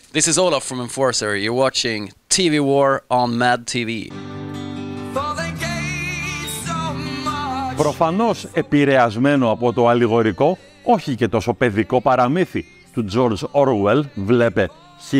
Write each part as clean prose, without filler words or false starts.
This is Olaf from Enforcer. You're watching TV War on Mad TV. Προφανώς επηρεασμένο από το αλληγορικό, όχι και τόσο παιδικό παραμύθι του George Orwell, βλέπε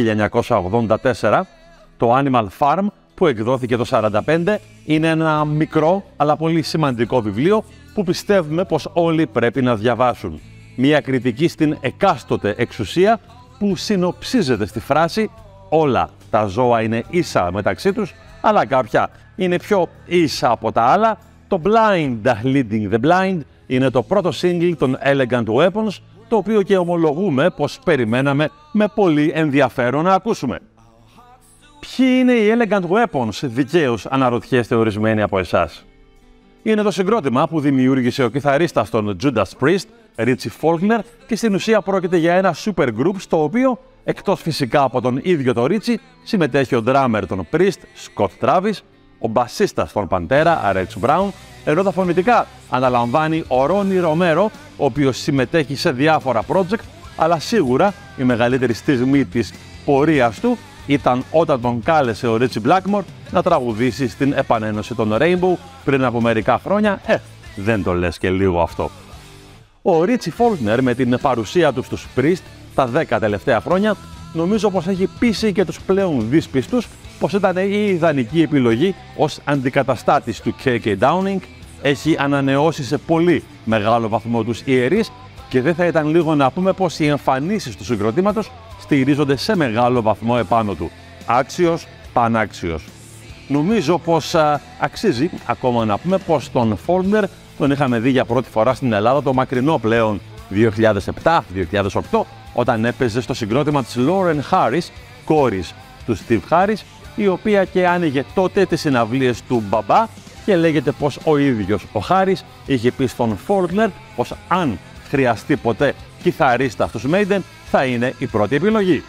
1984, το Animal Farm, που εκδόθηκε το 1945, είναι ένα μικρό αλλά πολύ σημαντικό βιβλίο που πιστεύουμε πως όλοι πρέπει να διαβάσουν. Μια κριτική στην εκάστοτε εξουσία που συνοψίζεται στη φράση «Όλα τα ζώα είναι ίσα μεταξύ τους, αλλά κάποια είναι πιο ίσα από τα άλλα». Το Blind Leading the Blind είναι το πρώτο single των Elegant Weapons, το οποίο και ομολογούμε πως περιμέναμε με πολύ ενδιαφέρον να ακούσουμε. Ποιοι είναι οι Elegant Weapons, δικαίως αναρωτιέστε ορισμένοι από εσάς. Είναι το συγκρότημα που δημιούργησε ο κιθαρίστας των Judas Priest, Ritchie Faulkner, και στην ουσία πρόκειται για ένα super group στο οποίο, εκτός φυσικά από τον ίδιο τον Ritchie, συμμετέχει ο drummer των Priest, Scott Travis, ο μπασίστας των Pantera, Rex Brown, ενώ τα φωνητικά αναλαμβάνει ο Ronnie Romero, ο οποίος συμμετέχει σε διάφορα project, αλλά σίγουρα η μεγαλύτερη στιγμή της πορείας του ήταν όταν τον κάλεσε ο Ritchie Blackmore να τραγουδήσει στην επανένωση των Rainbow πριν από μερικά χρόνια. Δεν το λες και λίγο αυτό. Ο Ritchie Faulkner με την παρουσία του στους Priest τα 10 τελευταία χρόνια νομίζω πως έχει πείσει και τους πλέον δύσπιστους πως ήταν η ιδανική επιλογή ως αντικαταστάτης του K.K. Downing, έχει ανανεώσει σε πολύ μεγάλο βαθμό τους ιερείς και δεν θα ήταν λίγο να πούμε πως οι εμφανίσεις του συγκροτήματος στηρίζονται σε μεγάλο βαθμό επάνω του. Άξιος, πανάξιος. Νομίζω πως αξίζει ακόμα να πούμε πως τον Faulkner τον είχαμε δει για πρώτη φορά στην Ελλάδα το μακρινό πλέον 2007-2008, όταν έπαιζε στο συγκρότημα της Lauren Harris, κόρης του Steve Harris, η οποία και άνοιγε τότε τις συναυλίες του μπαμπά, και λέγεται πως ο ίδιος ο Harris είχε πει στον Faulkner πως αν χρειαστεί ποτέ κιθαρίστα στους Maiden θα είναι η πρώτη επιλογή.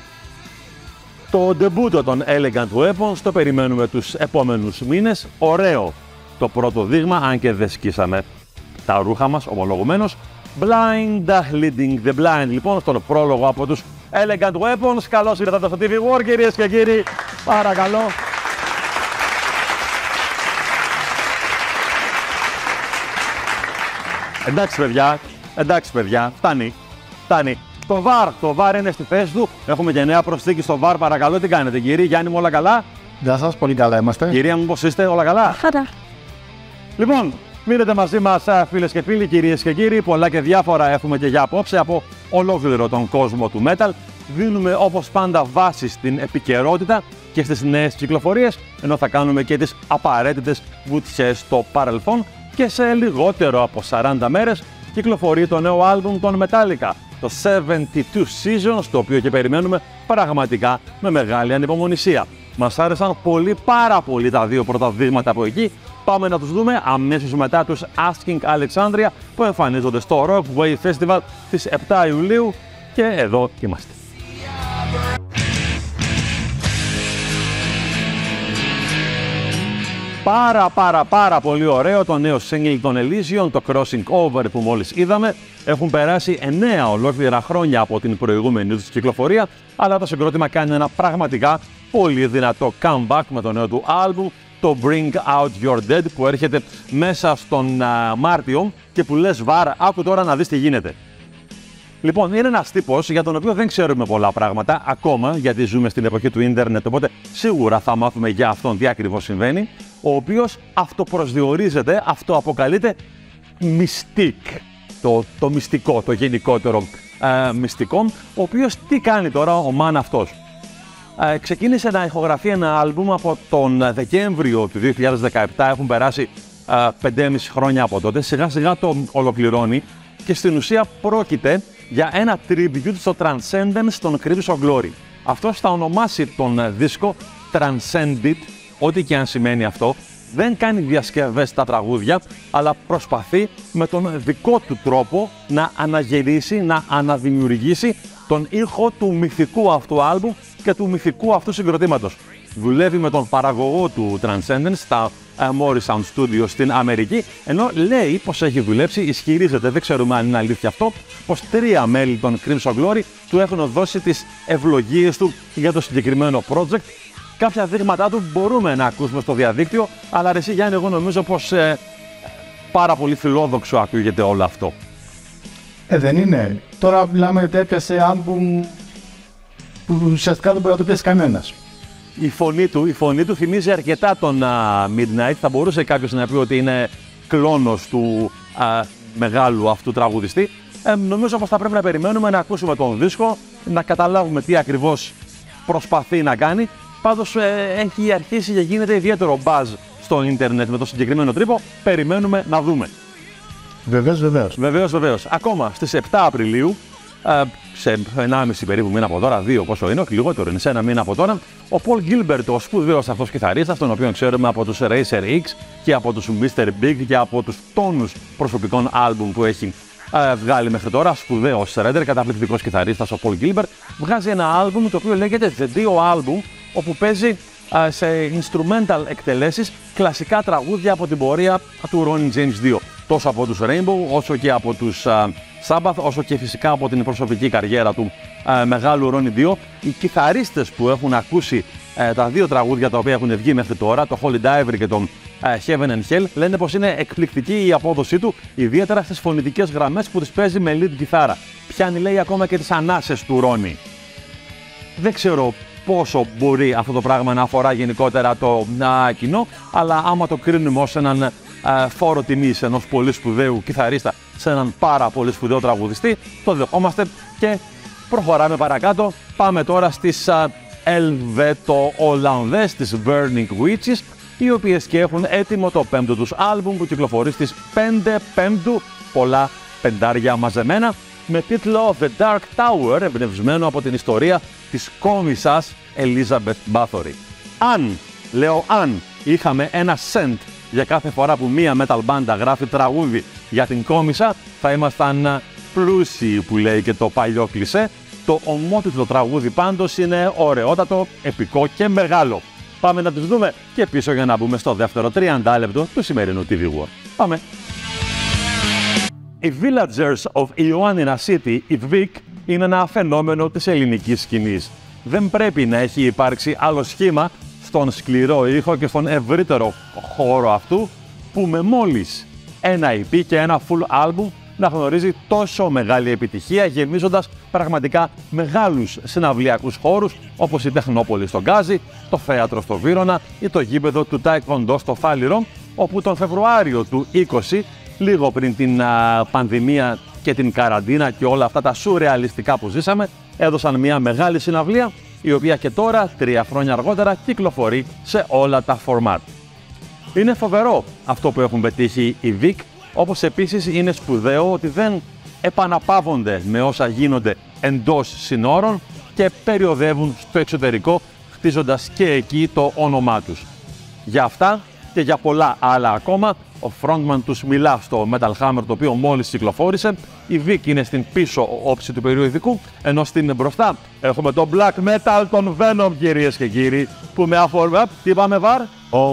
Το ντεμπούτο των Elegant Weapons το περιμένουμε τους επόμενους μήνες. Ωραίο το πρώτο δείγμα, αν και δεν σκίσαμε τα ρούχα μας ομολογουμένως. Blind Leading the Blind, λοιπόν, στον πρόλογο από τους Elegant Weapons. Καλώς ήρθατε στο TV War, κυρίες και κύριοι. Παρακαλώ. Εντάξει παιδιά, φτάνει. Το VAR είναι στη θέση του. Έχουμε και νέα προσθήκη στο VAR, παρακαλώ. Τι κάνετε, κύριοι? Γιάννη μου, όλα καλά? Γεια σας, πολύ καλά είμαστε. Κυρία μου, πώς είστε? Όλα καλά? Χαρά. Λοιπόν, μείνετε μαζί μας, φίλες και φίλοι, κυρίες και κύριοι. Πολλά και διάφορα έχουμε και για απόψε από ολόκληρο τον κόσμο του metal. Δίνουμε όπως πάντα βάση στην επικαιρότητα και στις νέες κυκλοφορίες, ενώ θα κάνουμε και τις απαραίτητες βουτιές στο παρελθόν, και σε λιγότερο από 40 μέρες κυκλοφορεί το νέο άλμπουμ των Metallica, το 72 Seasons, το οποίο και περιμένουμε πραγματικά με μεγάλη ανυπομονησία. Μας άρεσαν πάρα πολύ τα δύο πρώτα δείγματα από εκεί. Πάμε να τους δούμε αμέσως μετά τους Asking Alexandria που εμφανίζονται στο Rock Way Festival στις 7 Ιουλίου, και εδώ είμαστε. Πάρα πολύ ωραίο το νέο single των Elysion, το Crossing Over που μόλις είδαμε. Έχουν περάσει 9 ολόκληρα χρόνια από την προηγούμενη τους κυκλοφορία, αλλά το συγκρότημα κάνει ένα πραγματικά πολύ δυνατό comeback με το νέο του άλμπουμ, το Bring Out Your Dead, που έρχεται μέσα στον Μάρτιο και που λες βάρα, άκου τώρα να δεις τι γίνεται. Λοιπόν, είναι ένας τύπος για τον οποίο δεν ξέρουμε πολλά πράγματα ακόμα, γιατί ζούμε στην εποχή του ίντερνετ, οπότε σίγουρα θα μάθουμε για αυτόν τι ακριβώς συμβαίνει, ο οποίος αυτοπροσδιορίζεται, αυτοαποκαλείται Mystique, το μυστικό, το γενικότερο μυστικό, ο οποίος τι κάνει τώρα ο man αυτός? Ξεκίνησε να ηχογραφεί ένα άλμπουμ από τον Δεκέμβριο του 2017, έχουν περάσει 5,5 χρόνια από τότε, σιγά σιγά το ολοκληρώνει και στην ουσία πρόκειται για ένα tribute στο Transcendence των Critics of Glory. Αυτός θα ονομάσει τον δίσκο Transcended, ό,τι και αν σημαίνει αυτό. Δεν κάνει διασκευές στα τραγούδια, αλλά προσπαθεί με τον δικό του τρόπο να αναγυρίσει, να αναδημιουργήσει τον ήχο του μυθικού αυτού άλμπουμ και του μυθικού αυτού συγκροτήματος. δουλεύει με τον παραγωγό του Transcendence στα Morrisound Studios στην Αμερική, ενώ λέει πως έχει δουλέψει, ισχυρίζεται, δεν ξέρουμε αν είναι αλήθεια αυτό, πως 3 μέλη των Crimson Glory του έχουν δώσει τις ευλογίες του για το συγκεκριμένο project. Κάποια δείγματά του μπορούμε να ακούσουμε στο διαδίκτυο, αλλά εσύ Γιάννη, εγώ νομίζω πως πάρα πολύ φιλόδοξο ακούγεται όλο αυτό. Δεν είναι. Τώρα μιλάμε ότι έπιασε άλμπουμ που ουσιαστικά δεν μπορεί να το πιάσει κανένας. Η φωνή του θυμίζει αρκετά τον Midnight. Θα μπορούσε κάποιος να πει ότι είναι κλόνος του μεγάλου αυτού τραγουδιστή. Νομίζω πως θα πρέπει να περιμένουμε να ακούσουμε τον δίσκο, να καταλάβουμε τι ακριβώς προσπαθεί να κάνει. Πάντως έχει αρχίσει και γίνεται ιδιαίτερο buzz στο ίντερνετ με το συγκεκριμένο τρύπο. Περιμένουμε να δούμε. Βεβαίως. Ακόμα στις 7 Απριλίου, σε 1,5 περίπου μήνα από τώρα, 2 πόσο είναι, όχι λιγότερο είναι, σε 1 μήνα από τώρα, ο Paul Gilbert, ο σπουδαίος αυτός κιθαρίστας, τον οποίο ξέρουμε από τους Racer X και από τους Mr. Big και από τους τόνους προσωπικών άλμπουμ που έχει βγάλει μέχρι τώρα, σπουδαίος shredder, καταπληκτικός κιθαρίστας ο Paul Gilbert, βγάζει ένα άλμπουμ το οποίο λέγεται The Dio Album, όπου παίζει σε instrumental εκτελέσεις κλασικά τραγούδια από την πορεία του Ronnie James Dio. Τόσο από τους Rainbow, όσο και από τους Sabbath, όσο και φυσικά από την προσωπική καριέρα του μεγάλου Ronnie Dio. Οι κιθαρίστες που έχουν ακούσει τα 2 τραγούδια τα οποία έχουν βγει μέχρι τώρα, το Holy Diver και το Heaven and Hell, λένε πως είναι εκπληκτική η απόδοσή του, ιδιαίτερα στις φωνητικές γραμμές που τις παίζει με lead κιθάρα. Πιάνει, λέει, ακόμα και τις ανάσες του Ronnie. Δεν ξέρω πόσο μπορεί αυτό το πράγμα να αφορά γενικότερα το κοινό, αλλά άμα το κρίνουμε ως έναν φόρο τιμής ενός πολύ σπουδαίου κιθαρίστα σε έναν πάρα πολύ σπουδαίο τραγουδιστή, το δεχόμαστε και προχωράμε παρακάτω. Πάμε τώρα στις Ελβετο-Ολλανδές, τις Burning Witches, οι οποίες και έχουν έτοιμο το 5ο τους άλμπουμ που κυκλοφορεί στις 5 Πέμπτου, πολλά πεντάρια μαζεμένα, με τίτλο The Dark Tower, εμπνευσμένο από την ιστορία της κόμισσας Elizabeth Bathory. Αν είχαμε ένα cent για κάθε φορά που μία metal μπάντα γράφει τραγούδι για την κόμισσα, θα ήμασταν πλούσιοι, που λέει και το παλιό κλισέ. Το ομότιτλο τραγούδι πάντως είναι ωραιότατο, επικό και μεγάλο. Πάμε να τις δούμε και πίσω για να μπούμε στο δεύτερο 30 λεπτό του σημερινού TV War. Πάμε! Οι Villagers of Ioannina City, η VIC, είναι ένα φαινόμενο της ελληνικής σκηνής. Δεν πρέπει να έχει υπάρξει άλλο σχήμα στον σκληρό ήχο και στον ευρύτερο χώρο αυτού, που με μόλις ένα EP και ένα full album να γνωρίζει τόσο μεγάλη επιτυχία, γεμίζοντας πραγματικά μεγάλους συναυλιακούς χώρους όπως η Τεχνόπολη στο Γκάζι, το θέατρο στο Βύρωνα ή το γήπεδο του Taekwondo στο Φάληρο, όπου τον Φεβρουάριο του 20, λίγο πριν την πανδημία και την καραντίνα και όλα αυτά τα σουρεαλιστικά που ζήσαμε, έδωσαν μια μεγάλη συναυλία, η οποία και τώρα, 3 χρόνια αργότερα, κυκλοφορεί σε όλα τα format. Είναι φοβερό αυτό που έχουν πετύχει οι VIC, όπως επίσης είναι σπουδαίο ότι δεν επαναπαύονται με όσα γίνονται εντός συνόρων και περιοδεύουν στο εξωτερικό, χτίζοντας και εκεί το όνομά τους. Για αυτά και για πολλά άλλα ακόμα, ο frontman τους μιλά στο Metal Hammer, το οποίο μόλις κυκλοφόρησε. Η VIC είναι στην πίσω όψη του περιοδικού, ενώ στην μπροστά έχουμε το black metal των Venom, κυρίες και κύριοι, που με αφορμή... Τι είπαμε, Βαρ?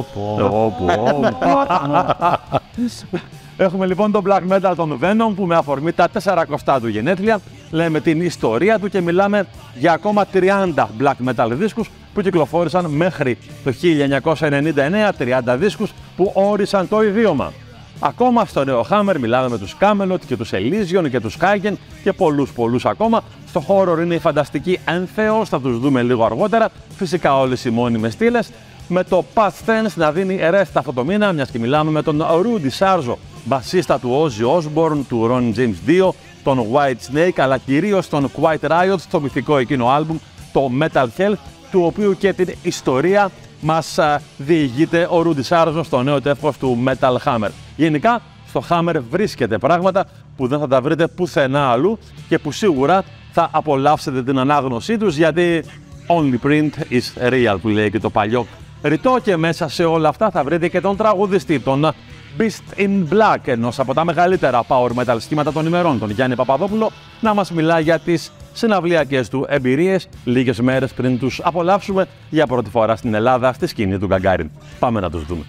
Έχουμε λοιπόν το black metal των Venom, που με αφορμή τα 40 του γενέθλια λέμε την ιστορία του και μιλάμε για ακόμα 30 black metal δίσκους που κυκλοφόρησαν μέχρι το 1999, 30 δίσκους που όρισαν το ιδίωμα. Ακόμα στο νέο Hammer μιλάμε με τους Camelot και τους Elysian και τους Hagen και πολλούς ακόμα. Στο horror είναι η φανταστική Entheos, θα τους δούμε λίγο αργότερα. Φυσικά όλες οι μόνιμες στήλες. Με το Past Tense να δίνει ρέστα αυτό το μήνα, μιας και μιλάμε με τον Rudy Sarzo, μπασίστα του Ozzy Osbourne, του Ron James Dio, τον White Snake, αλλά κυρίως τον Quiet Riot, στο μυθικό εκείνο άλμπουμ, το Metal Health, του οποίου και την ιστορία μας διηγείται ο Rudy Sarzo στο νέο τεύχος του Metal Hammer. Γενικά, στο Hammer βρίσκεται πράγματα που δεν θα τα βρείτε πουθενά αλλού και που σίγουρα θα απολαύσετε την ανάγνωσή τους, γιατί only print is real, που λέει και το παλιό ρητό, και μέσα σε όλα αυτά θα βρείτε και τον τραγουδιστή, τον Beast in Black, ενός από τα μεγαλύτερα power metal σχήματα των ημερών, τον Γιάννη Παπαδόπουλο, να μας μιλά για τις συναυλιακές του εμπειρίες λίγες μέρες πριν τους απολαύσουμε για πρώτη φορά στην Ελλάδα στη σκηνή του Γκαγκάριν. Πάμε να τους δούμε.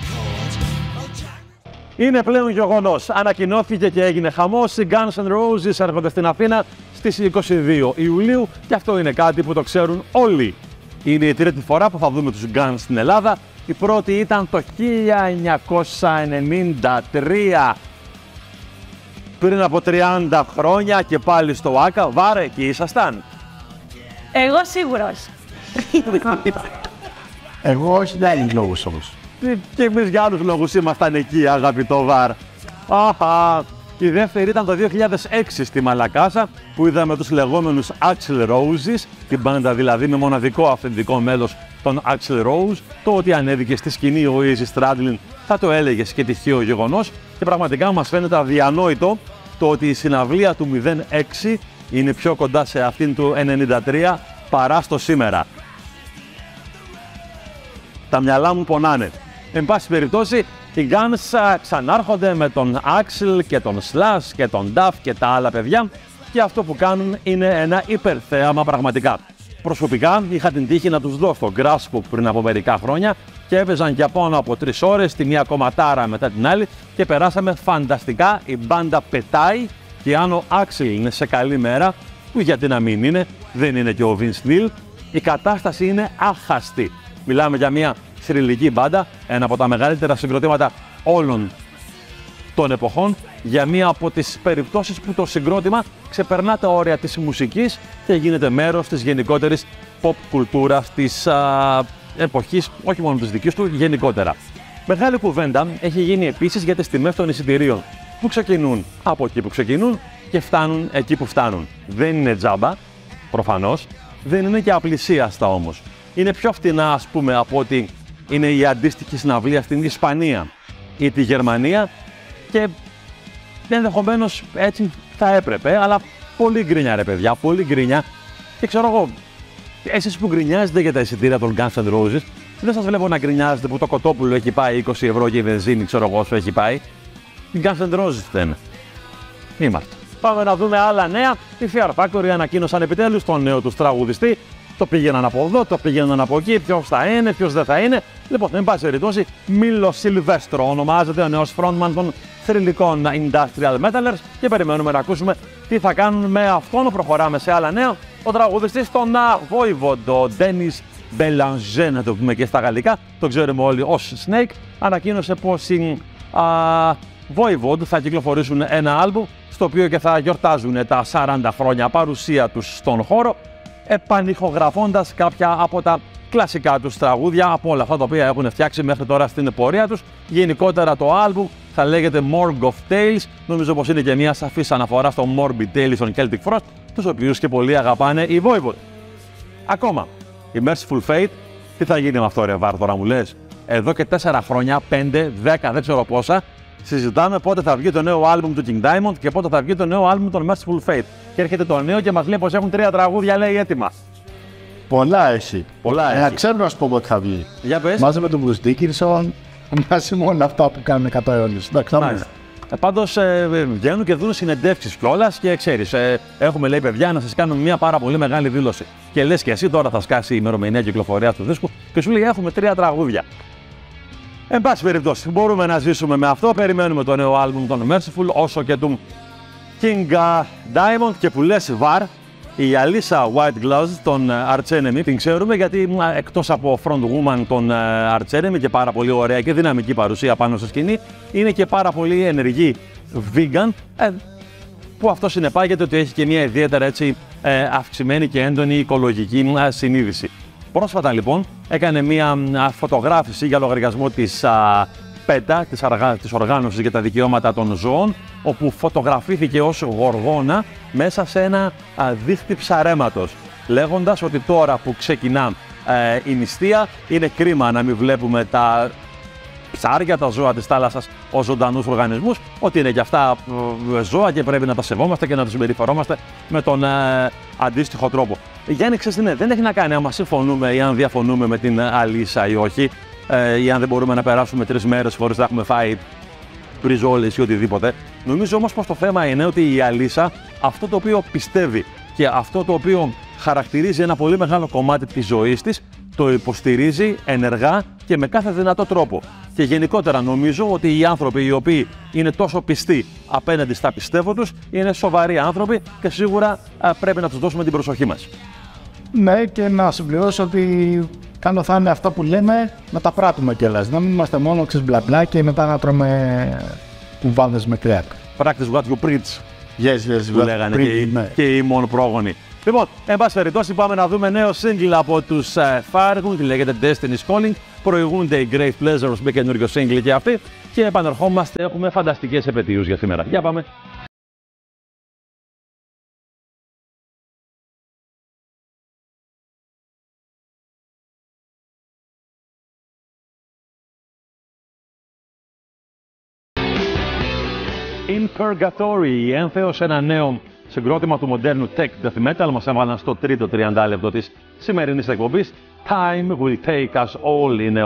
Είναι πλέον γεγονός. Ανακοινώθηκε και έγινε χαμός. Οι Guns N' Roses έρχονται στην Αθήνα στις 22 Ιουλίου και αυτό είναι κάτι που το ξέρουν όλοι. Είναι η τρίτη φορά που θα δούμε τους Guns στην Ελλάδα. Η πρώτη ήταν το 1993. Πριν από 30 χρόνια και πάλι στο ΆΚΑ. Βάρε, εκεί ήσασταν. Εγώ σίγουρος. Εγώ όχι, δεν είναι λόγους όμως. Και εμείς για άλλους λόγους ήμασταν εκεί, αγαπητό Βαρ. Αχα. Η δεύτερη ήταν το 2006 στη Μαλακάσα που είδαμε τους λεγόμενους Axl Roses, την μπάντα δηλαδή με μοναδικό αυθεντικό μέλος τον Axl Rose. Το ότι ανέβηκε στη σκηνή ο Izzy Stradlin θα το έλεγες και τυχαίο γεγονός και πραγματικά μας φαίνεται αδιανόητο το ότι η συναυλία του 06 είναι πιο κοντά σε αυτήν του 93 παρά στο σήμερα. Τα μυαλά μου πονάνε. Εν πάση περιπτώσει, οι Guns ξανάρχονται με τον Axl και τον Slash και τον Duff και τα άλλα παιδιά και αυτό που κάνουν είναι ένα υπερθέαμα πραγματικά. Προσωπικά είχα την τύχη να τους δω στο Graspop πριν από μερικά χρόνια και έπαιζαν για πάνω από 3 ώρες τη μία κομματάρα μετά την άλλη και περάσαμε φανταστικά, η μπάντα πετάει και αν ο Axl είναι σε καλή μέρα, που γιατί να μην είναι, δεν είναι και ο Vince Neil, η κατάσταση είναι άχαστη. Μιλάμε για μια θρυλική μπάντα, ένα από τα μεγαλύτερα συγκροτήματα όλων των εποχών, για μία από τις περιπτώσεις που το συγκρότημα ξεπερνά τα όρια της μουσικής και γίνεται μέρος της γενικότερης pop κουλτούρας της εποχής, όχι μόνο της δικής του, γενικότερα. Μεγάλη κουβέντα έχει γίνει επίσης για τις τιμές των εισιτηρίων, που ξεκινούν από εκεί που ξεκινούν και φτάνουν εκεί που φτάνουν. Δεν είναι τζάμπα, προφανώς, δεν είναι και απλησίαστα όμως. Είναι πιο φτηνά, ας πούμε, από ότι είναι η αντίστοιχη συναυλία στην Ισπανία ή τη Γερμανία και ενδεχομένως έτσι θα έπρεπε, αλλά πολύ γκρίνια ρε παιδιά, πολύ γκρίνια. Και ξέρω εγώ, εσείς που γκρινιάζετε για τα εισιτήρια των Guns N' Roses, δεν σας βλέπω να γκρινιάζετε που το κοτόπουλο έχει πάει 20 ευρώ και η βενζίνη ξέρω εγώ όσο έχει πάει. Οι Guns N' Roses δεν είμαστε. Πάμε να δούμε άλλα νέα. Οι Fear Factory ανακοίνωσαν επιτέλους τον νέο τους τραγουδιστή. Το πήγαιναν από εδώ, το πήγαιναν από εκεί, ποιος θα είναι, ποιος δεν θα είναι. Λοιπόν, εν πάση περιπτώσει, Μίλο Σιλβέστρο ονομάζεται ο νέος frontman των θρυλικών Industrial Metalers και περιμένουμε να ακούσουμε τι θα κάνουν με αυτόν. Προχωράμε σε άλλα νέα. Ο τραγουδιστής των Voivod, ο Dennis Belanger, να το πούμε και στα γαλλικά, το ξέρουμε όλοι ως Snake, ανακοίνωσε πως οι Voivod θα κυκλοφορήσουν ένα άλμπουμ στο οποίο και θα γιορτάζουν τα 40 χρόνια παρουσία τους στον χώρο, επανηχογραφώντας κάποια από τα κλασικά τους τραγούδια από όλα αυτά τα οποία έχουν φτιάξει μέχρι τώρα στην πορεία τους. Γενικότερα το άλμπουμ θα λέγεται Morg of Tales, νομίζω πως είναι και μια σαφής αναφορά στο Morbid Tales των Celtic Frost, τους οποίους και πολύ αγαπάνε οι Voivod. Ακόμα, η Merciful Fate, τι θα γίνει με αυτό ρε Βάρ, τώρα μου λες? Εδώ και 4 χρόνια, 5, 10, δεν ξέρω πόσα, συζητάμε πότε θα βγει το νέο άλμπουμ του King Diamond και πότε θα βγει το νέο άλμπουμ των Merciful Fate. Και έρχεται το νέο και μας λέει πως έχουν 3 τραγούδια, λέει, έτοιμα. Πολλά έχει. Πολλά έχει. Ξέρω να σου πω πότε θα βγει. Για πες. Μαζί με τον Bruce Dickinson, μαζί με όλα αυτά που κάνουν 100 αιώνες. Εντάξει, θα Πάντως βγαίνουν και δουν συνεντεύξεις κιόλας και ξέρεις, έχουμε λέει παιδιά να σας κάνουμε μια πάρα πολύ μεγάλη δήλωση. Και λες και εσύ τώρα θα σκάσει η ημερομηνία κυκλοφορίας του δίσκου και σου λέει έχουμε 3 τραγούδια. Εν πάση περιπτώσει, μπορούμε να ζήσουμε με αυτό. Περιμένουμε το νέο άλμπουμ των Merciful όσο και του King Diamond. Και που λες Βαρ, η Alyssa White Gloves των Arch Enemy την ξέρουμε γιατί εκτός από frontwoman των Arch Enemy και πάρα πολύ ωραία και δυναμική παρουσία πάνω στη σκηνή, είναι και πάρα πολύ ενεργή vegan, που αυτό συνεπάγεται ότι έχει και μια ιδιαίτερα έτσι, αυξημένη και έντονη οικολογική συνείδηση. Πρόσφατα λοιπόν έκανε μια φωτογράφηση για λογαριασμό της ΠΕΤΑ, της Οργάνωσης για τα Δικαιώματα των Ζώων, όπου φωτογραφήθηκε ως γοργόνα μέσα σε ένα δίχτυ ψαρέματος, λέγοντας ότι τώρα που ξεκινά η νηστεία είναι κρίμα να μην βλέπουμε τα ψάρια, τα ζώα της θάλασσας ως ζωντανούς οργανισμούς, ότι είναι και αυτά ζώα και πρέπει να τα σεβόμαστε και να τους συμπεριφερόμαστε με τον αντίστοιχο τρόπο. Γιάννη, ξέρεις τι είναι, δεν έχει να κάνει άμα συμφωνούμε ή αν διαφωνούμε με την Αλίσσα ή όχι, ή αν δεν μπορούμε να περάσουμε 3 μέρες χωρίς να έχουμε φάει μπριζόλες ή οτιδήποτε. Νομίζω όμως πως το θέμα είναι ότι η Αλίσσα αυτό το οποίο πιστεύει και αυτό το οποίο χαρακτηρίζει ένα πολύ μεγάλο κομμάτι της ζωής της, το υποστηρίζει ενεργά και με κάθε δυνατό τρόπο. Και γενικότερα νομίζω ότι οι άνθρωποι οι οποίοι είναι τόσο πιστοί απέναντι στα πιστεύω τους, είναι σοβαροί άνθρωποι και σίγουρα πρέπει να τους δώσουμε την προσοχή μας. Ναι, και να συμπληρώσω ότι καλό θα είναι αυτά που λέμε να τα πράττουμε κιόλας. Να μην είμαστε μόνο μπλα μπλα και μετά να τρώμε κουβάδες με κρέακ. Practice what you preach. Yes, Που λέγανε και οι μόνο πρόγονοι. Λοιπόν, εν πάση περιπτώσει, πάμε να δούμε νέο single από τους Fargoon, τη λέγεται Destiny's Calling. Προηγούνται οι Great Pleasures με καινούριο single και αυτοί. Και επανερχόμαστε, έχουμε φανταστικές επετείους για σήμερα. Για πάμε. In Purgatory, η ένθεος, ένα νέο συγκρότημα του μοντέρνου tech death metal, μας έβαλαν στο τρίτο 30 λεπτό της σημερινής εκπομπής. Time will take us all είναι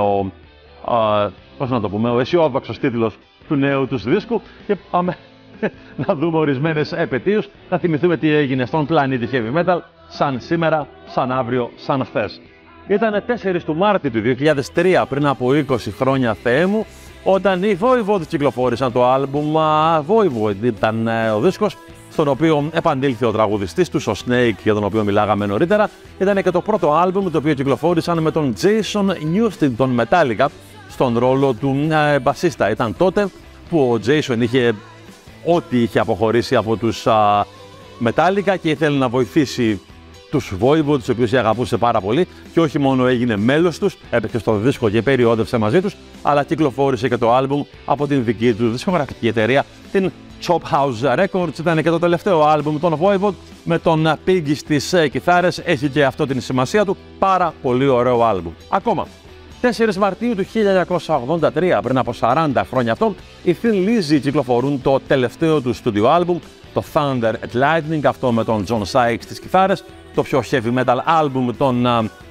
ο αισιόδοξος τίτλος του νέου τους δίσκου και πάμε να δούμε ορισμένες επετείους, να θυμηθούμε τι έγινε στον πλανήτη heavy metal, σαν σήμερα, σαν αύριο, σαν χθες. Ήταν 4 του Μάρτη του 2003, πριν από 20 χρόνια Θεέ μου, όταν οι Voivod κυκλοφόρησαν το άλμπουμ Voivod, ήταν ο δίσκος στον οποίο επαντήλθε ο τραγουδιστής τους, ο Snake, για τον οποίο μιλάγαμε νωρίτερα. Ήταν και το πρώτο άλμπουμ το οποίο κυκλοφόρησαν με τον Jason Newsted, τον Metallica, στον ρόλο του μπασίστα. Ήταν τότε που ο Jason είχε ό,τι είχε αποχωρήσει από τους Metallica και ήθελε να βοηθήσει τους Voivod, τους οποίους αγαπούσε πάρα πολύ, και όχι μόνο έγινε μέλος τους, έπαιξε στο δίσκο και περιόδευσε μαζί τους, αλλά κυκλοφόρησε και το άλμπουμ από την δική του δισκογραφική εταιρεία, την Chop House Records. Ήταν και το τελευταίο άλμπουμ των Voivod με τον Piggy στις κιθάρες, έχει και αυτό την σημασία του, πάρα πολύ ωραίο άλμπουμ. Ακόμα, 4 Μαρτίου του 1983, πριν από 40 χρόνια αυτό, οι Thin Lizzy κυκλοφορούν το τελευταίο του στούντιο άλμπουμ, το Thunder and Lightning, αυτό με τον John Sykes στις κιθάρες, το πιο heavy metal album των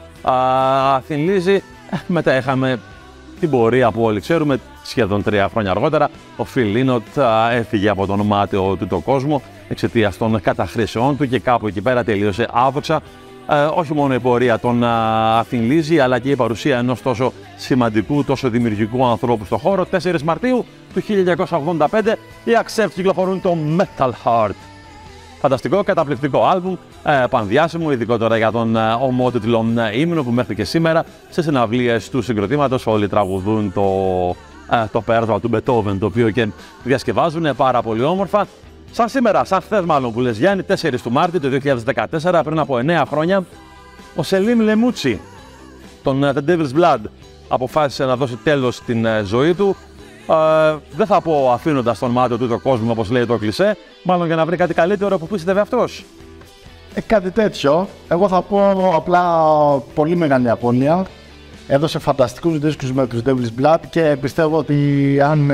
Thin Lizzy. Μετά είχαμε την πορεία που όλοι ξέρουμε, σχεδόν 3 χρόνια αργότερα, ο Phil Lynott έφυγε από τον μάταιο του το κόσμο εξαιτίας των καταχρήσεών του και κάπου εκεί πέρα τελείωσε άδοξα. Όχι μόνο η πορεία των Thin Lizzy, αλλά και η παρουσία ενός τόσο σημαντικού, τόσο δημιουργικού ανθρώπου στο χώρο. 4 Μαρτίου του 1985 οι Accept κυκλοφορούν το Metal Heart. Φανταστικό, καταπληκτικό άλμπουμ, πανδιάσιμο, ειδικότερα για τον ομότιτλο ύμνο που μέχρι και σήμερα σε συναυλίες του συγκροτήματος όλοι τραγουδούν το πέρασμα του Beethoven, το οποίο και διασκευάζουν πάρα πολύ όμορφα. Σαν σήμερα, σαν χθες μάλλον που λες Γιάννη, 4 του Μάρτη του 2014, πριν από 9 χρόνια, ο Σελίμ Λεμούτσι, τον The Devil's Blood, αποφάσισε να δώσει τέλος στην ζωή του. Δεν θα πω αφήνοντας τον μάτιο του το κόσμο, όπως λέει το κλισέ, μάλλον για να βρει κάτι καλύτερο που πίστευε αυτός. Κάτι τέτοιο. Εγώ θα πω απλά πολύ μεγάλη απώλεια. Έδωσε φανταστικούς δίσκους με τους Devil's Blood και πιστεύω ότι αν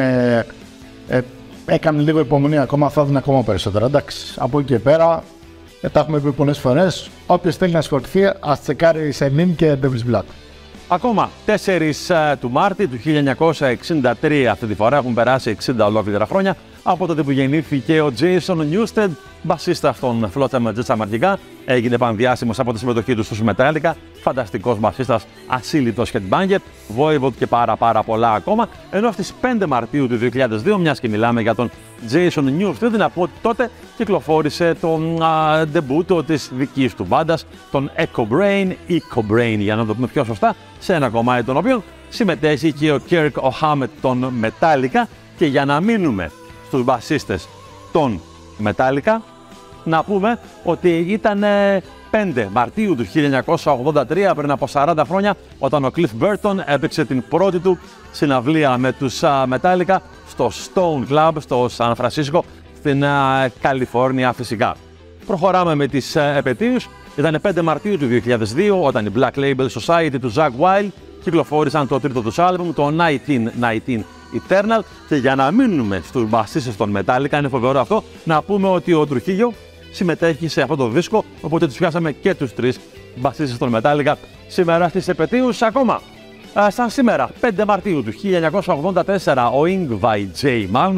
έκανε λίγο υπομονή ακόμα θα έδινε ακόμα περισσότερα. Εντάξει, από εκεί και πέρα τα έχουμε πει πολλές φορές. Όποιος θέλει να ασχοληθεί, ας τσεκάρει Σελίμ και Devil's Blood. Ακόμα 4 του Μάρτη του 1963, αυτή τη φορά έχουν περάσει 60 ολόκληρα χρόνια από τότε που γεννήθηκε ο Jason Newsted, μπασίστα στον Flotsam Jetsam αρχικά, έγινε πανδιάσιμος από τη συμμετοχή του στους Metallica, φανταστικός μπασίστας, ασύλλητος headbanger, Voivod και πάρα πολλά ακόμα, ενώ στις 5 Μαρτίου του 2002, μιας και μιλάμε για τον Jason Newsted, να πω ότι τότε κυκλοφόρησε τον ντεμπούτο της δικής του μπάντας, τον Echo Brain, για να το πούμε πιο σωστά, σε ένα κομμάτι των οποίων συμμετέχει και ο Kirk Hammett των Metallica. Και για να μείνουμε στους μπασίστες των Metallica, να πούμε ότι ήταν 5 Μαρτίου του 1983, πριν από 40 χρόνια, όταν ο Cliff Burton έπαιξε την πρώτη του συναυλία με τους Metallica στο Stone Club στο Σαν Φρανσίσκο, στην Καλιφόρνια φυσικά. Προχωράμε με τις επετείους. Ήταν 5 Μαρτίου του 2002, όταν η Black Label Society του Zakk Wylde κυκλοφόρησαν το τρίτο τους άλμπουμ, το 1919 Eternal, και για να μείνουμε στους μπασίστες των Metallica, είναι φοβερό αυτό, να πούμε ότι ο Trujillo συμμετέχει σε αυτό το δίσκο, οπότε τους πιάσαμε και τους 3 μπασίστες των Metallica σήμερα στις επετείους. Ακόμα, σαν σήμερα, 5 Μαρτίου του 1984, ο Yngwie J. Malmsteen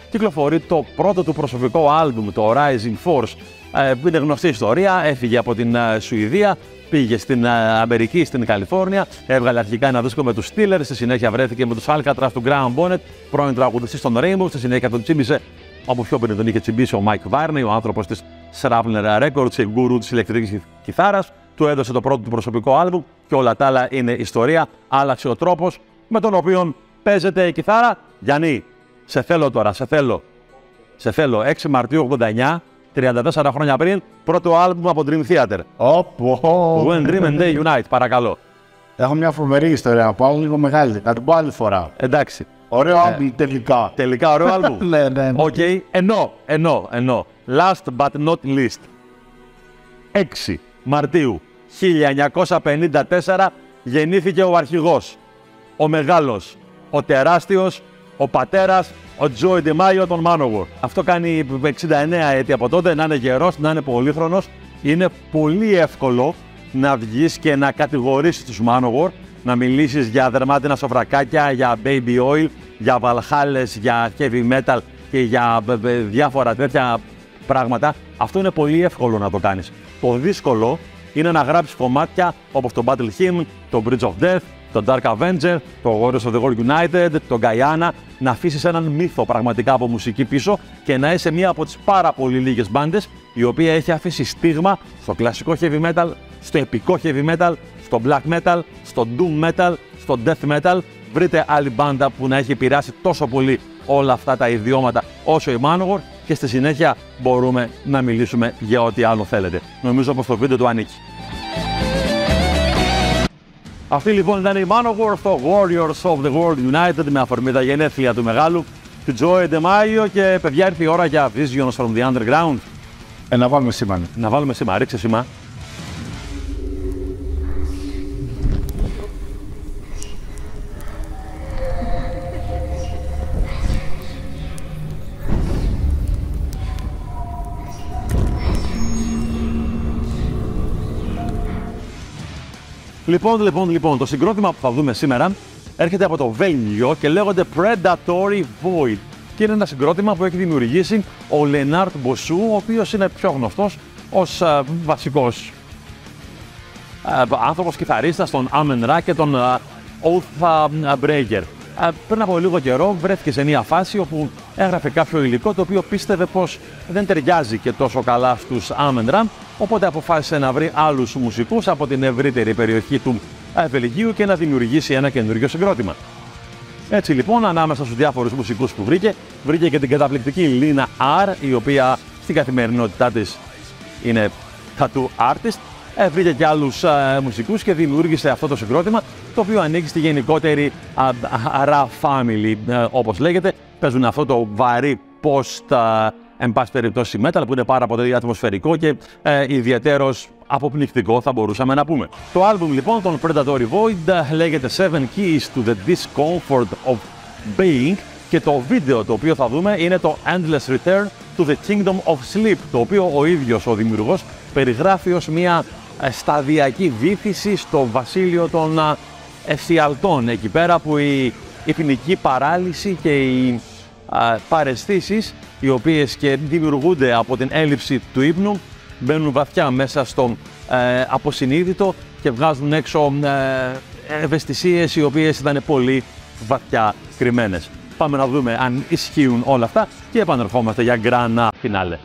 κυκλοφορεί το πρώτο του προσωπικό άλμπουμ, το Rising Force. Είναι γνωστή ιστορία, έφυγε από την Σουηδία, πήγε στην Αμερική, στην Καλιφόρνια, έβγαλε αρχικά ένα δίσκο με τους Steelers, στη συνέχεια βρέθηκε με τους Alcatraz του Graham Bonnet, πρώην τραγουδιστής των Rainbow, στη συνέχεια τον τσίμπησε, από πιο πριν τον είχε τσιμπήσει ο Mike Varney, ο άνθρωπος της Shrapnel Records, η γκουρού της ηλεκτρικής κιθάρας, του έδωσε το πρώτο του προσωπικό άλμπουμ και όλα τα άλλα είναι ιστορία. Άλλαξε ο τρόπος με τον οποίο παίζεται η κιθάρα. Γιάννη, σε θέλω τώρα, σε θέλω. Σε θέλω, 6 Μαρτίου 89, 34 χρόνια πριν, πρώτο άλμπουμ από Dream Theater. When Dream and They Unite, παρακαλώ. Έχω μια φοβερή ιστορία να πω, λίγο μεγάλη. Να την πω άλλη φορά. Εντάξει. Ωραίο άλμπουμ τελικά. Τελικά ωραίο άλμπουμ. Ναι. Οκ, ενώ. Last but not least. 6 Μαρτίου 1954 γεννήθηκε ο αρχηγός, ο μεγάλος, ο τεράστιος, ο πατέρας, ο Joey DeMaio των Manowar. Αυτό κάνει 69 έτη από τότε, να είναι γερός, να είναι πολύχρονος. Είναι πολύ εύκολο να βγεις και να κατηγορήσεις τους Manowar, να μιλήσεις για δερμάτινα σοβρακάκια, για baby oil, για βαλχάλες, για heavy metal και για διάφορα τέτοια πράγματα. Αυτό είναι πολύ εύκολο να το κάνεις. Το δύσκολο είναι να γράψεις κομμάτια όπως το Battle Hymn, το Bridge of Death, το Dark Avenger, το Warriors of the World United, το Guyana, να αφήσεις έναν μύθο πραγματικά από μουσική πίσω και να είσαι μία από τις πάρα πολύ λίγες μπάντες η οποία έχει αφήσει στίγμα στο κλασικό heavy metal, στο επικό heavy metal, στο black metal, στο doom metal, στο death metal. Βρείτε άλλη μπάντα που να έχει επηρεάσει τόσο πολύ όλα αυτά τα ιδιώματα όσο η Manowar και στη συνέχεια μπορούμε να μιλήσουμε για ό,τι άλλο θέλετε. Νομίζω πως το βίντεο του ανήκει. Αυτή λοιπόν ήταν η Manowar στο Warriors of the World United με αφορμή τα γενέθλια του μεγάλου, του Joey DeMaio, και παιδιά ήρθε η ώρα για Visions from the Underground. Να βάλουμε σήμα. Να βάλουμε σήμα, ρίξε σήμα. Λοιπόν, το συγκρότημα που θα δούμε σήμερα έρχεται από το Βέλγιο και λέγονται Predatory Void. Και είναι ένα συγκρότημα που έχει δημιουργήσει ο Leonard Bossou, ο οποίος είναι πιο γνωστός ως βασικός άνθρωπος κιθαρίστας των Amen Ra και των Oath Breaker. Πριν από λίγο καιρό βρέθηκε σε μια φάση όπου έγραφε κάποιο υλικό το οποίο πίστευε πως δεν ταιριάζει και τόσο καλά στους Amen Ra, οπότε αποφάσισε να βρει άλλους μουσικούς από την ευρύτερη περιοχή του Βελγίου και να δημιουργήσει ένα καινούριο συγκρότημα. Έτσι λοιπόν, ανάμεσα στους διάφορους μουσικούς που βρήκε και την καταπληκτική Λίνα R, η οποία στην καθημερινότητά της είναι tattoo artist. Βρήκε και άλλους μουσικούς και δημιούργησε αυτό το συγκρότημα, το οποίο ανήκει στη γενικότερη Ra Family, όπως λέγεται. Παίζουν αυτό το βαρύ post, εν πάση περιπτώσει, metal, που είναι πάρα πολύ ατμοσφαιρικό και ιδιαίτερος αποπνικτικό, θα μπορούσαμε να πούμε. Το άλμπουμ λοιπόν των Predatory Void λέγεται Seven Keys to the Discomfort of Being και το βίντεο το οποίο θα δούμε είναι το Endless Return to the Kingdom of Sleep, το οποίο ο ίδιος ο δημιουργός περιγράφει ως μια σταδιακή βύθιση στο βασίλειο των εφιαλτών, εκεί πέρα που η ποινική παράλυση και οι παραισθήσεις, οι οποίες και δημιουργούνται από την έλλειψη του ύπνου, μπαίνουν βαθιά μέσα στο αποσυνείδητο και βγάζουν έξω ευαισθησίες οι οποίες ήταν πολύ βαθιά κρυμμένες. Πάμε να δούμε αν ισχύουν όλα αυτά και επανερχόμαστε για γκράνα φινάλε.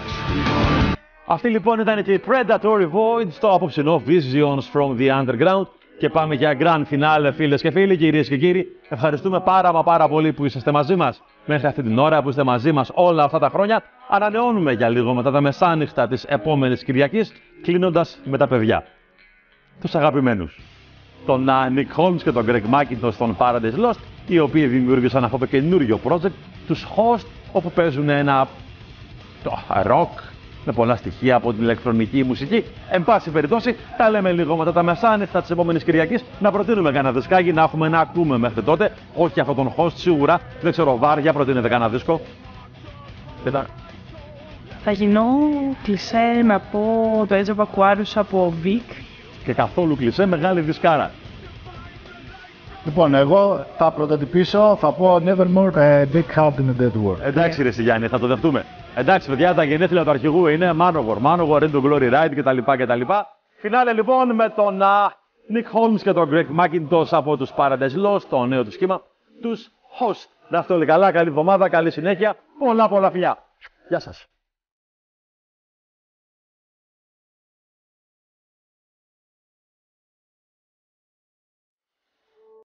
Αυτή λοιπόν ήταν και η Predatory Void στο απόψινό Visions from the Underground και πάμε για grand finale, φίλες και φίλοι, κυρίες και κύριοι. Ευχαριστούμε πάρα πολύ που είσαστε μαζί μας μέχρι αυτή την ώρα, που είστε μαζί μας όλα αυτά τα χρόνια. Ανανεώνουμε για λίγο μετά τα μεσάνυχτα της επόμενης Κυριακής, κλείνοντας με τα παιδιά. Τους αγαπημένους. Τον Nick Holmes και τον Greg McIntosh των Paradise Lost, οι οποίοι δημιούργησαν αυτό το καινούριο project, τους Host, όπου παίζουν ένα rock με πολλά στοιχεία από την ηλεκτρονική μουσική. Εν πάση περιπτώσει, τα λέμε λίγο μετά τα μεσάνυχτα της επόμενης Κυριακής. Να προτείνουμε κανένα δισκάκι να έχουμε να ακούμε μέχρι τότε. Όχι αυτόν τον Host σίγουρα. Δεν ξέρω, Βάρια, προτείνετε κανένα δίσκο. Θα γινώ κλισέ να πω το Edge of Aquarius από Vic. Και καθόλου κλισέ, μεγάλη δισκάρα. Λοιπόν, εγώ θα πρωτοτυπήσω, θα πω Nevermore, Big House in a Dead War. Εντάξει, ρε Γιάννη, θα το δεχτούμε. Εντάξει, παιδιά, τα γενέθλια του αρχηγού είναι Manowar, Into Glory Ride κτλ. Φινάλε λοιπόν με τον Nick Holmes και τον Greg McIntosh από τους Paradise Lost, το νέο του σχήμα, τους Host. Να είστε όλοι καλά, καλή εβδομάδα, καλή συνέχεια, πολλά φιλιά. Γεια σας.